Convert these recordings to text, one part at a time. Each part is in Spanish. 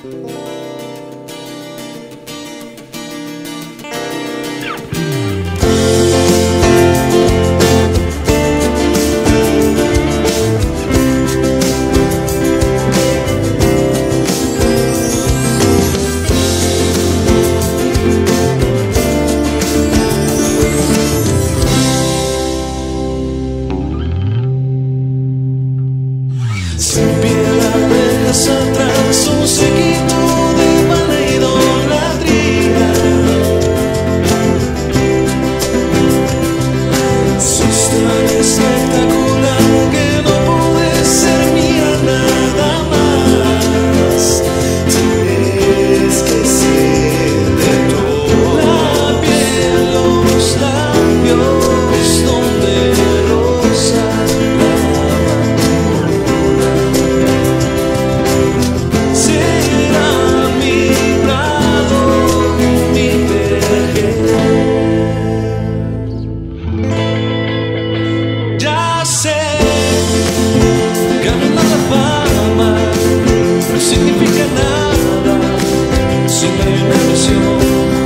Sin piedad dejas atrás un séquito de vana idolatría. Sos tan espectacular que no puedes ser mía nada más. Tienes que ser de todo. La piel, los labios donde rozas la no significa nada sin una ilusión.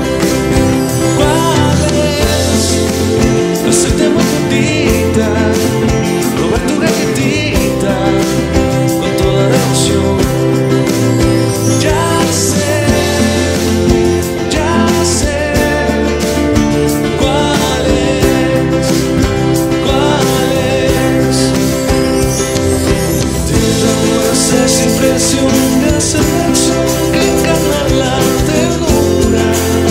¿Cuál es? Hacerte muy cortita, robar tu galletita con toda la emoción. Ya sé cuál es. Te da esa impresión de hacer acción que encarna la ternura.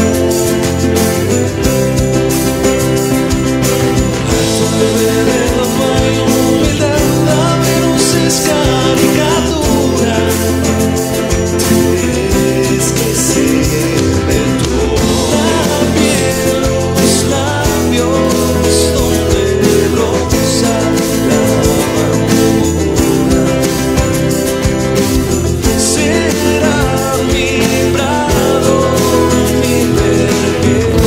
Harto de ver en la mano humildad, a menos es caricatura. Tienes que ser de todo. La piel, los labios donde rosa la amargura. Será mi prado, mi vergel.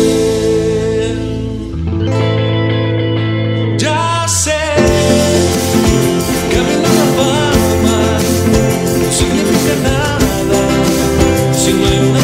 Ya sé que a mí la fama no significa nada sin la